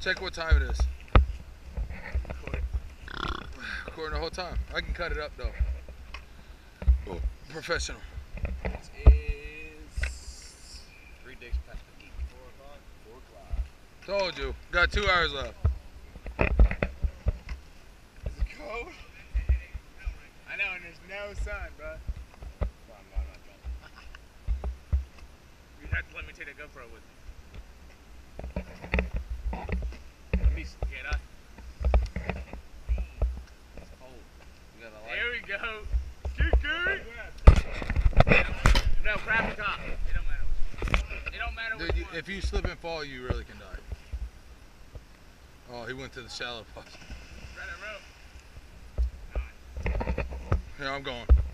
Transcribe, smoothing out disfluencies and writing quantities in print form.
Check what time it is. Recording the whole time. I can cut it up though. Oh. Professional. It is 3 days past the heat. 4 o'clock. Told you. Got 2 hours left. Is it cold? I know, and there's no sun, bro. Well, I'm not jumping. You have to let me take the GoPro with me. Let me get up. It's cold. You got a light? There we go. No, grab the top. It don't matter. It don't matter what Dude, if you slip and fall, you really can die. Oh, he went to the shallow part. Grab that rope. Here, I'm going.